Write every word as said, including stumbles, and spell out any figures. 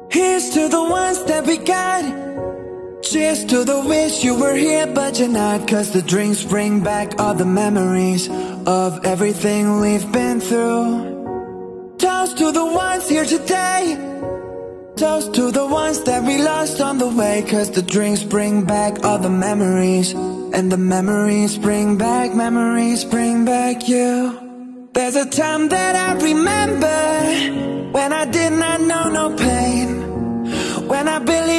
Here's to the ones that we got. Cheers to the wish you were here but you're not. Cause the drinks bring back all the memories of everything we've been through. Toast to the ones here today. Toast to the ones that we lost on the way. Cause the drinks bring back all the memories, and the memories bring back, memories bring back you. There's a time that I remember when I did not know no pain, when I believed